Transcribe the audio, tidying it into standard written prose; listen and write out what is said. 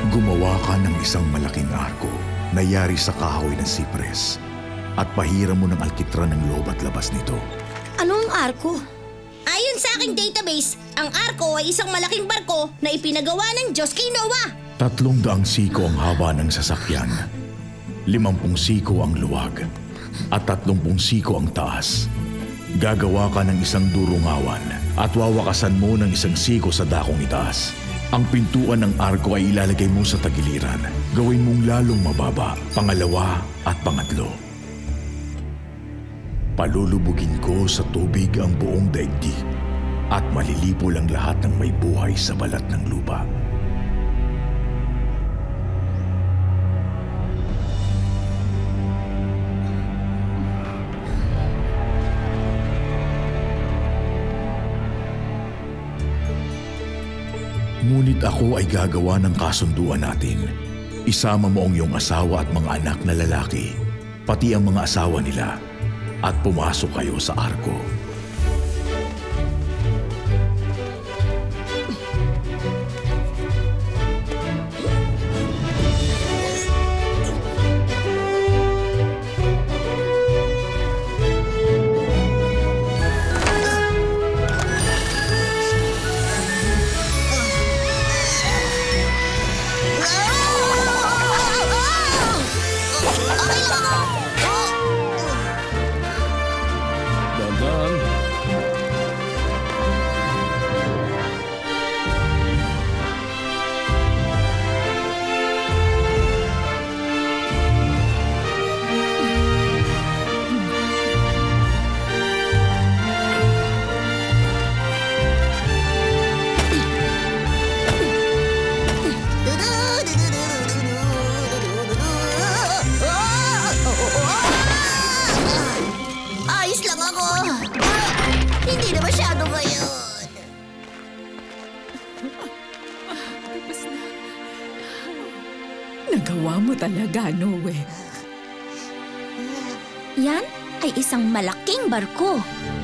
Gumawa ka ng isang malaking arko na yari sa kahoy ng sipres at pahiram mo ng alkitran ng loob at labas nito. Anong arko? Ayon sa aking database, ang arko ay isang malaking barko na ipinagawa ng Diyos kay Noah. 300 siko ang haba ng sasakyan, 50 siko ang luwag, at 30 siko ang taas. Gagawa ka ng isang durungawan at wawakasan mo ng isang siko sa dakong itaas. Ang pintuan ng arko ay ilalagay mo sa tagiliran. Gawin mong lalong mababa, pangalawa at pangatlo. Palulubugin ko sa tubig ang buong daigdig at malilipol ang lahat ng may buhay sa balat ng lupa. Ngunit ako ay gagawa ng kasunduan natin. Isama mo ang iyong asawa at mga anak na lalaki, pati ang mga asawa nila, at pumasok kayo sa arko. Ayos lang ako. Hindi na masyado ngayon. Tapos na. Nagawa mo talaga, Noe. Yan ay isang malaking barko.